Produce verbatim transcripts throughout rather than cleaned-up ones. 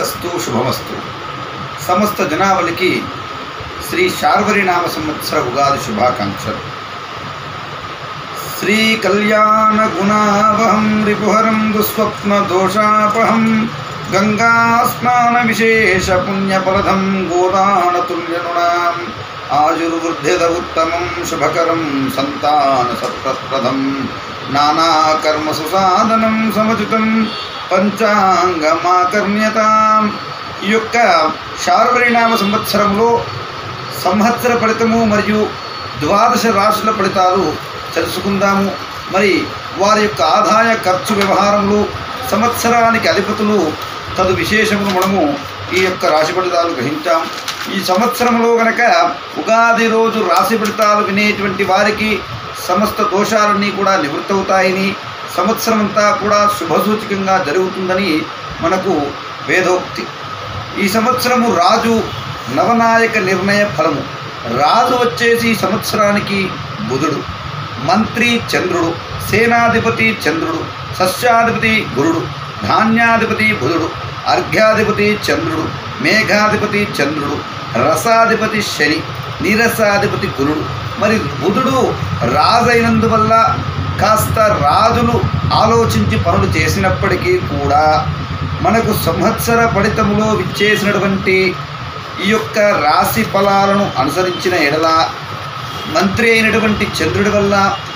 శ్రీరస్తు శుభమస్తు. సమస్త జనావళికి శ్రీ శార్వరినామ సంవత్సర ఉగాది శుభాకాంక్షలు. శ్రీ కళ్యాణ గుణావహం రిపుహరం దుస్వప్న దోషాపహం గంగా స్నాన విశేష పుణ్యఫలదం గోదానతుల్యనునాం ఆయుర్వృద్ధిద ఉత్తమం శుభకరం సంతాన సత్ప్రదం నానాకర్మసు సాధనం సమచితం పంచాంగమాకర్ణ్యతాం. ఈ యొక్క శార్వరినామ సంవత్సరంలో సంవత్సర ఫలితము మరియు ద్వాదశ రాశుల ఫలితాలు తెలుసుకుందాము. మరి వారి యొక్క ఆదాయ ఖర్చు వ్యవహారంలో సంవత్సరానికి అధిపతులు తదు విశేషమును మనము ఈ యొక్క రాశి ఫలితాలు గ్రహించాం. ఈ సంవత్సరంలో గనక ఉగాది రోజు రాశి ఫలితాలు వినేటువంటి వారికి సమస్త దోషాలన్నీ కూడా నివృత్తవుతాయని, సంవత్సరం అంతా కూడా శుభసూచకంగా జరుగుతుందని మనకు వేదోక్తి. ఈ సంవత్సరము రాజు నవనాయక నిర్ణయ ఫలము. రాజు వచ్చేసి సంవత్సరానికి బుధుడు, మంత్రి చంద్రుడు, సేనాధిపతి చంద్రుడు, సస్యాధిపతి గురుడు, ధాన్యాధిపతి బుధుడు, అర్ఘ్యాధిపతి చంద్రుడు, మేఘాధిపతి చంద్రుడు, రసాధిపతి శని, నీరసాధిపతి గురుడు. మరి బుధుడు రాజైనందువల్ల కాస్త రాజులు ఆలోచించి పనులు చేసినప్పటికీ కూడా మనకు సంవత్సర ఫలితములో విచ్చేసినటువంటి ఈ యొక్క రాశి ఫలాలను అనుసరించిన ఎడల మంత్రి అయినటువంటి చంద్రుడి వల్ల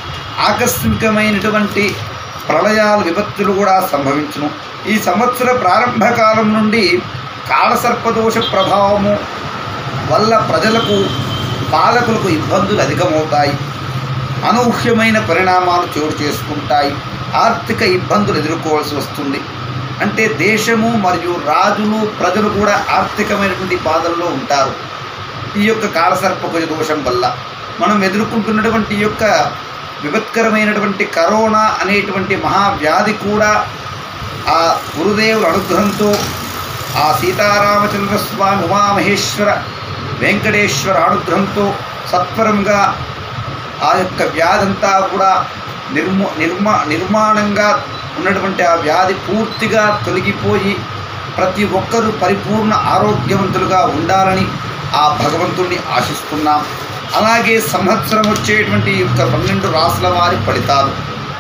ఆకస్మికమైనటువంటి ప్రళయాలు విపత్తులు కూడా సంభవించును. ఈ సంవత్సర ప్రారంభ కాలం నుండి కాలసర్పదోష ప్రభావము వల్ల ప్రజలకు పాలకులకు ఇబ్బందులు అధికమవుతాయి. అనూహ్యమైన పరిణామాలు చోటు చేసుకుంటాయి. ఆర్థిక ఇబ్బందులు ఎదుర్కోవాల్సి వస్తుంది. అంటే దేశము మరియు రాజులు ప్రజలు కూడా ఆర్థికమైనటువంటి బాధల్లో ఉంటారు. ఈ యొక్క కాలసర్పకుజ దోషం వల్ల మనం ఎదుర్కొంటున్నటువంటి ఈ యొక్క విపత్కరమైనటువంటి కరోనా అనేటువంటి మహావ్యాధి కూడా ఆ గురుదేవుల అనుగ్రహంతో, ఆ సీతారామచంద్ర స్వామి ఉమామహేశ్వర వెంకటేశ్వర అనుగ్రహంతో సత్వరంగా ఆ యొక్క వ్యాధంతా కూడా నిర్మూ నిర్మా నిర్మాణంగా ఉన్నటువంటి ఆ వ్యాధి పూర్తిగా తొలగిపోయి ప్రతి ఒక్కరూ పరిపూర్ణ ఆరోగ్యవంతులుగా ఉండాలని ఆ భగవంతుడిని ఆశిస్తున్నాం. అలాగే సంవత్సరం వచ్చేటువంటి యొక్క పన్నెండు రాశుల వారి ఫలితాలు.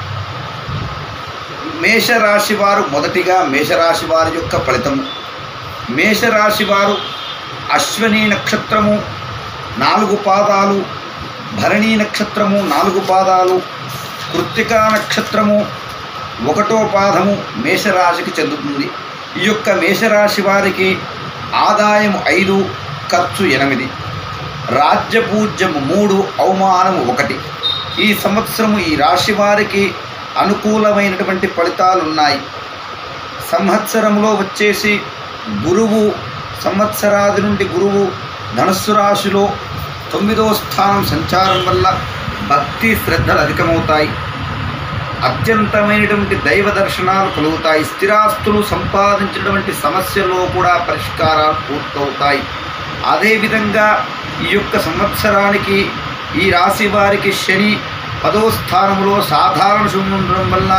మేషరాశి వారు మొదటిగా మేషరాశి వారి యొక్క ఫలితము. మేషరాశి వారు అశ్వని నక్షత్రము నాలుగు పాదాలు, భరణీ నక్షత్రము నాలుగు పాదాలు, కృత్తికా నక్షత్రము ఒకటో పాదము మేషరాశికి చెందుతుంది. ఈ యొక్క మేషరాశి వారికి ఆదాయం ఐదు, ఖర్చు ఎనిమిది, రాజ్యపూజ్యము మూడు, అవమానము ఒకటి. ఈ సంవత్సరము ఈ రాశి వారికి అనుకూలమైనటువంటి ఫలితాలు ఉన్నాయి. సంవత్సరంలో వచ్చేసి గురువు సంవత్సరాది నుండి గురువు ధనుస్సు రాశిలో తొమ్మిదో స్థానం సంచారం వల్ల భక్తి శ్రద్ధలు అధికమవుతాయి. అత్యంతమైనటువంటి దైవ దర్శనాలు కలుగుతాయి. స్థిరాస్తులు సంపాదించినటువంటి సమస్యల్లో కూడా పరిష్కారాలు పూర్తవుతాయి. అదేవిధంగా ఈ యొక్క సంవత్సరానికి ఈ రాశి వారికి శని పదో స్థానంలో సాధారణ శుభం ఉండడం వల్ల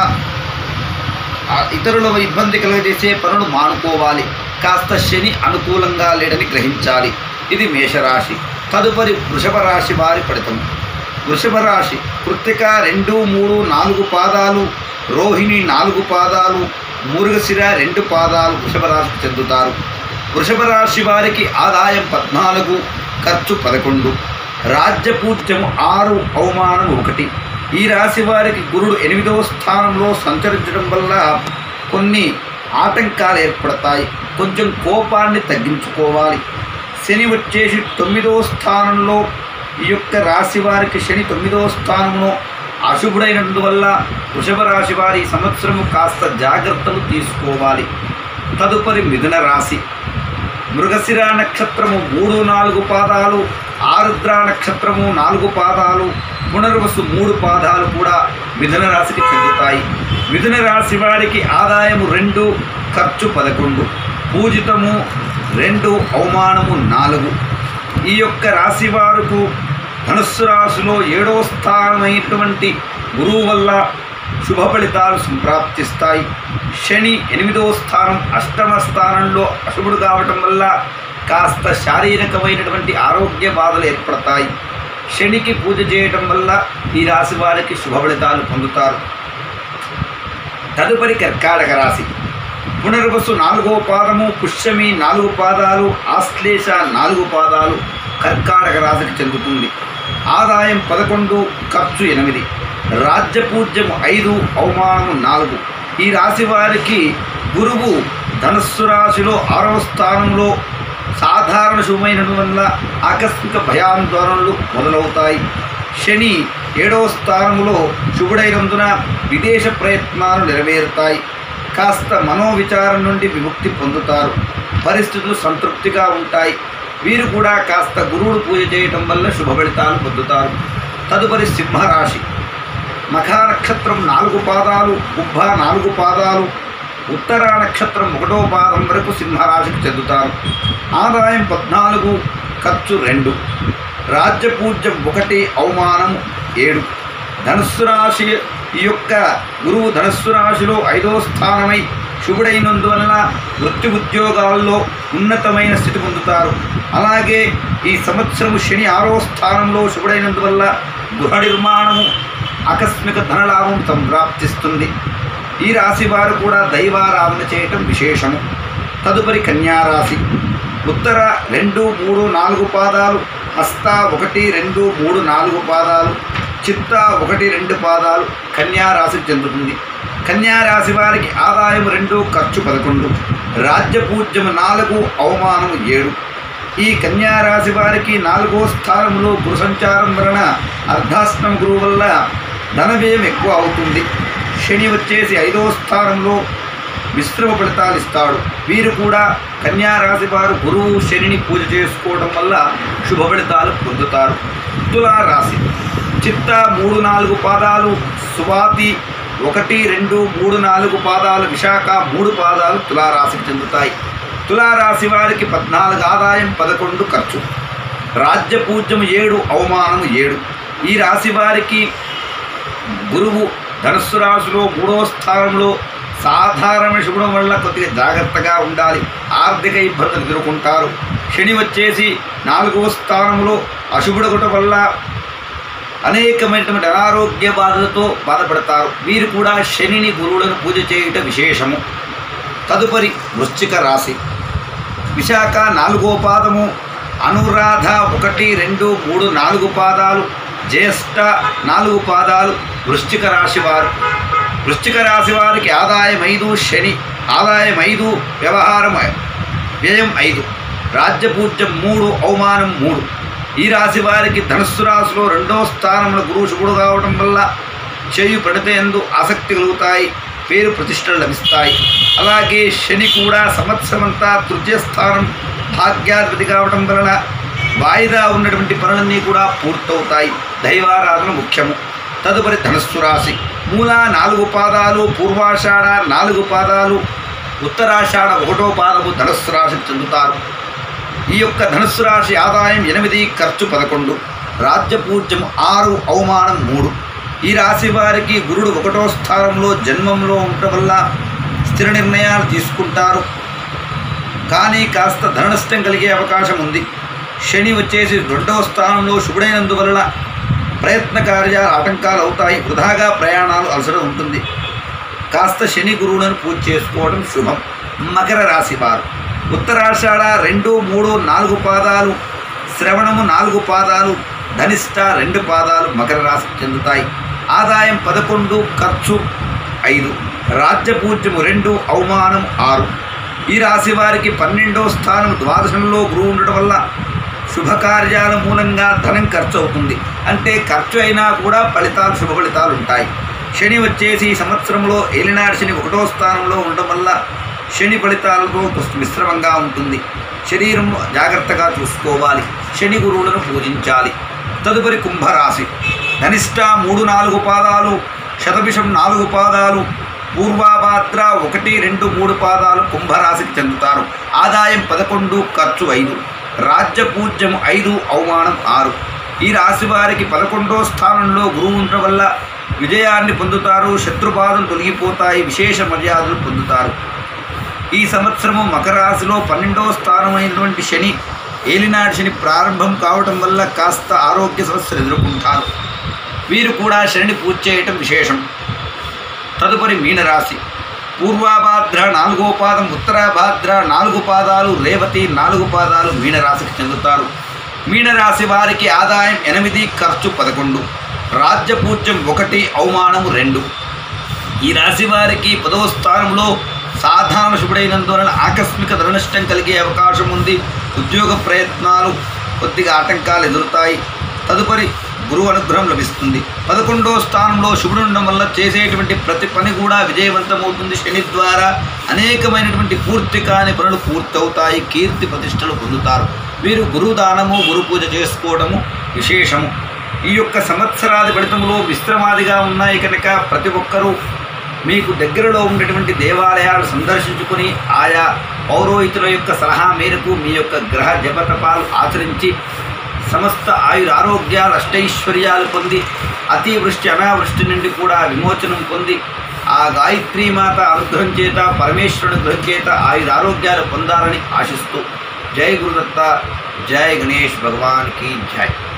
ఇతరుల ఇబ్బంది కలుగజేసే పనులు మానుకోవాలి. కాస్త శని అనుకూలంగా లేడని గ్రహించాలి. ఇది మేషరాశి. తదుపరి వృషభ రాశి వారి ఫలితం. వృషభ రాశి కృత్తిక రెండు, మూడు, నాలుగు పాదాలు, రోహిణి నాలుగు పాదాలు, మూర్గశిర రెండు పాదాలు వృషభ రాశికి చెందుతారు. వృషభ రాశి వారికి ఆదాయం పద్నాలుగు, ఖర్చు పదకొండు, రాజ్యపూజ్యము ఆరు, అవమానం ఒకటి. ఈ రాశి వారికి గురుడు ఎనిమిదవ స్థానంలో సంచరించడం వల్ల కొన్ని ఆటంకాలు ఏర్పడతాయి. కొంచెం కోపాన్ని తగ్గించుకోవాలి. శని వచ్చేసి తొమ్మిదవ స్థానంలో ఈ యొక్క రాశి వారికి శని తొమ్మిదవ స్థానంలో అశుభుడైనందువల్ల వృషభ రాశి వారి ఈ సంవత్సరము కాస్త జాగ్రత్తలు తీసుకోవాలి. తదుపరి మిథున రాశి. మృగశిర నక్షత్రము మూడు, నాలుగు పాదాలు, ఆరుద్ర నక్షత్రము నాలుగు పాదాలు, పునర్వసు మూడు పాదాలు కూడా మిథున రాశికి చెందుతాయి. మిథున రాశి వారికి ఆదాయము రెండు, ఖర్చు పదకొండు, పూజితము రెండు, అవమానము నాలుగు. ఈ యొక్క రాశి వారికి ధనుస్సు రాశిలో ఏడవ స్థానమైనటువంటి గురువు వల్ల శుభ ఫలితాలు సంప్రాప్తిస్తాయి. శని ఎనిమిదవ స్థానం అష్టమ స్థానంలో అశుభుడు కావటం వల్ల కాస్త శారీరకమైనటువంటి ఆరోగ్య బాధలు ఏర్పడతాయి. శనికి పూజ చేయటం వల్ల ఈ రాశి వారికి శుభ ఫలితాలు పొందుతారు. తదుపరి కర్కాటక రాశి. పునర్వసు నాలుగో పాదము, పుష్యమి నాలుగు పాదాలు, ఆశ్లేష నాలుగు పాదాలు కర్కాటక రాశికి చెందుతుంది. ఆదాయం పదకొండు, ఖర్చు ఎనిమిది, రాజ్యపూజ్యము ఐదు, అవమానము నాలుగు. ఈ రాశి వారికి గురువు ధనస్సు రాశిలో ఆరవ స్థానంలో సాధారణ శుభమైనటు వల్ల ఆకస్మిక భయాందోళనలు మొదలవుతాయి. శని ఏడవ స్థానంలో శుభుడైనందున విదేశ ప్రయత్నాలు నెరవేరుతాయి. కాస్త మనోవిచారం నుండి విముక్తి పొందుతారు. పరిస్థితులు సంతృప్తిగా ఉంటాయి. వీరు కూడా కాస్త గురువుడు పూజ చేయటం వల్ల శుభ ఫలితాలు పొందుతారు. తదుపరి సింహరాశి. మఖా నక్షత్రం నాలుగు పాదాలు, ఉబ్బ నాలుగు పాదాలు, ఉత్తరా నక్షత్రం ఒకటో పాదం వరకు సింహరాశికి చెందుతారు. ఆదాయం పద్నాలుగు, ఖర్చు రెండు, రాజ్యపూజ్యం ఒకటి, అవమానం ఏడు. ధనుస్సు రాశి ఈ యొక్క గురువు ధనుస్సు రాశిలో ఐదో స్థానమై శుభుడైనందువలన వృత్తి ఉద్యోగాల్లో ఉన్నతమైన స్థితి పొందుతారు. అలాగే ఈ సంవత్సరము శని ఆరో స్థానంలో శుభుడైనందువల్ల గృహ నిర్మాణము, ఆకస్మిక ధనలాభం సంప్రాప్తిస్తుంది. ఈ రాశి వారు కూడా దైవారాధన చేయటం విశేషము. తదుపరి కన్యారాశి. ఉత్తర రెండు మూడు నాలుగు పాదాలు, హస్త ఒకటి రెండు మూడు నాలుగు పాదాలు, చిత్త ఒకటి రెండు పాదాలు కన్యారాశికి చెందుతుంది. కన్యారాశి వారికి ఆదాయం రెండు, ఖర్చు పదకొండు, రాజ్యపూజ్యము నాలుగు, అవమానము ఏడు. ఈ కన్యారాశి వారికి నాలుగో స్థానంలో గురు సంచారం వలన అర్ధాష్టమ గురువు వల్ల ధన వ్యయం ఎక్కువ అవుతుంది. శని వచ్చేసి ఐదో స్థానంలో మిశ్రమ ఫలితాలు ఇస్తాడు. వీరు కూడా కన్యారాశి వారు గురువు శనిని పూజ చేసుకోవడం వల్ల శుభ ఫలితాలు పొందుతారు. తులారాశి. చిత్త మూడు నాలుగు పాదాలు, సువాతి ఒకటి రెండు మూడు నాలుగు పాదాలు, విశాఖ మూడు పాదాలు తులారాశికి చెందుతాయి. తులారాశి వారికి పద్నాలుగు, ఆదాయం పదకొండు, ఖర్చు, రాజ్యపూజ్యం ఏడు, అవమానం ఏడు. ఈ రాశి వారికి గురువు ధనుస్సు రాశిలో మూడో స్థానంలో సాధారణ శుభ్రం వల్ల కొద్దిగా జాగ్రత్తగా ఉండాలి. ఆర్థిక ఇబ్బందులు ఎదుర్కొంటారు. శని వచ్చేసి నాలుగో స్థానంలో అశుభుడగట వల్ల అనేకమైనటువంటి అనారోగ్య బాధలతో బాధపడతారు. వీరు కూడా శనిని గురువులను పూజ చేయుట విశేషము. తదుపరి వృశ్చిక రాశి. విశాఖ నాలుగో పాదము, అనురాధ ఒకటి రెండు మూడు నాలుగు పాదాలు, జ్యేష్ఠ నాలుగు పాదాలు వృశ్చిక రాశి వారు. వృశ్చిక రాశి వారికి ఆదాయం ఐదు, శని ఆదాయం ఐదు, వ్యవహారం వ్యయం ఐదు, రాజ్యపూజ్యం మూడు, అవమానం మూడు. ఈ రాశి వారికి ధనుస్సు రాశిలో రెండో స్థానంలో గురువు శుభుడు కావడం వల్ల చేయు పడితేందు ఆసక్తి కలుగుతాయి. పేరు ప్రతిష్టలు లభిస్తాయి. అలాగే శని కూడా సంవత్సరమంతా తృతీయ స్థానం భాగ్యాధిపతి కావడం వలన వాయిదా ఉన్నటువంటి పనులన్నీ కూడా పూర్తవుతాయి. దైవారాధన ముఖ్యము. తదుపరి ధనుస్సు రాశి. మూల నాలుగు పాదాలు, పూర్వాషాఢ నాలుగు పాదాలు, ఉత్తరాషాఢ ఒకటో పాదము ధనుస్సు రాశికి చెందుతారు. ఈ యొక్క ధనుస్సు రాశి ఆదాయం ఎనిమిది, ఖర్చు పదకొండు, రాజ్యపూజ్యం ఆరు, అవమానం మూడు. ఈ రాశి వారికి గురుడు ఒకటో స్థానంలో జన్మంలో ఉండటం వల్ల స్థిర నిర్ణయాలు తీసుకుంటారు. కానీ కాస్త ధన నష్టం కలిగే అవకాశం ఉంది. శని వచ్చేసి రెండవ స్థానంలో శుభుడైనందువలన ప్రయత్న కార్యాలు ఆటంకాలు అవుతాయి. వృధాగా ప్రయాణాలు అలసట ఉంటుంది. కాస్త శని గురువులను పూజ చేసుకోవడం శుభం. మకర రాశి వారు. ఉత్తరాషాఢ రెండు మూడు నాలుగు పాదాలు, శ్రవణము నాలుగు పాదాలు, ధనిష్ట రెండు పాదాలు మకర రాశికి చెందుతాయి. ఆదాయం పదకొండు, ఖర్చు ఐదు, రాజ్యపూజ్యము రెండు, అవమానం ఆరు. ఈ రాశి వారికి పన్నెండో స్థానం ద్వాదశంలో గురువు ఉండడం వల్ల శుభకార్యాల మూలంగా ధనం ఖర్చు అవుతుంది. అంటే ఖర్చు అయినా కూడా ఫలితాలు శుభ ఫలితాలు ఉంటాయి. శని వచ్చేసి ఈ సంవత్సరంలో ఏలినాడు శని ఒకటో స్థానంలో ఉండడం వల్ల శని ఫలితాలతో మిశ్రమంగా ఉంటుంది. శరీరం జాగ్రత్తగా చూసుకోవాలి. శని గురువులను పూజించాలి. తదుపరి కుంభరాశి. ధనిష్ట మూడు నాలుగు పాదాలు, శతభిషం నాలుగు పాదాలు, పూర్వాభాద్ర ఒకటి రెండు మూడు పాదాలు కుంభరాశికి చెందుతారు. ఆదాయం పదకొండు, ఖర్చు ఐదు, రాజ్యపూజ్యం ఐదు, అవమానం ఆరు. ఈ రాశి వారికి పదకొండో స్థానంలో గురువు ఉండడం వల్ల విజయాన్ని పొందుతారు, శత్రుబాధలు తొలగిపోతాయి, విశేష మర్యాదలు పొందుతారు. ఈ సంవత్సరము మకర రాశిలో పన్నెండవ స్థానమైనటువంటి శని, ఏలినాటి శని ప్రారంభం కావటం వల్ల కాస్త ఆరోగ్య సమస్యలు ఎదుర్కొంటారు. వీరు కూడా శనిని పూజ చేయటం విశేషం. తదుపరి మీనరాశి. పూర్వాభాద్ర నాలుగో పాదం, ఉత్తరాభాద్ర నాలుగు పాదాలు, రేవతి నాలుగు పాదాలు మీనరాశికి చెందుతారు. మీనరాశి వారికి ఆదాయం ఎనిమిది, ఖర్చు పదకొండు, రాజ్యపూజ్యం ఒకటి, అవమానము రెండు. ఈ రాశి వారికి పదవ స్థానంలో సాధారణ శుభుడైనందువలన ఆకస్మిక ధననష్టం కలిగే అవకాశం ఉంది. ఉద్యోగ ప్రయత్నాలు కొద్దిగా ఆటంకాలు ఎదురుతాయి. తదుపరి గురువు అనుగ్రహం లభిస్తుంది. పదకొండవ స్థానంలో శుభుడు ఉండడం వల్ల చేసేటువంటి ప్రతి పని కూడా విజయవంతమవుతుంది. శని ద్వారా అనేకమైనటువంటి పూర్తి కాని పనులు పూర్తవుతాయి. కీర్తి ప్రతిష్టలు పొందుతారు. వీరు గురుదానము, గురు పూజ చేసుకోవడము విశేషము. ఈ యొక్క సంవత్సరాది ఫలితములో మిశ్రమాదిగా ఉన్నాయి కనుక ప్రతి ఒక్కరూ మీకు దగ్గరలో ఉన్నటువంటి దేవాలయాలు సందర్శించుకుని ఆయా పౌరోహితుల యొక్క సలహా మేరకు మీ యొక్క గ్రహ జపతపాలు ఆచరించి సమస్త ఆయుర ఆరోగ్యాలు అష్టైశ్వర్యాలు పొంది అతివృష్టి అనావృష్టి నుండి కూడా విమోచనం పొంది ఆ గాయత్రీమాత అనుగ్రహం చేత, పరమేశ్వరుని అనుగ్రహం చేత ఆయుర ఆరోగ్యాలు పొందాలని ఆశిస్తూ జై గురుదత్త, జై గణేష్ భగవాన్ की जय।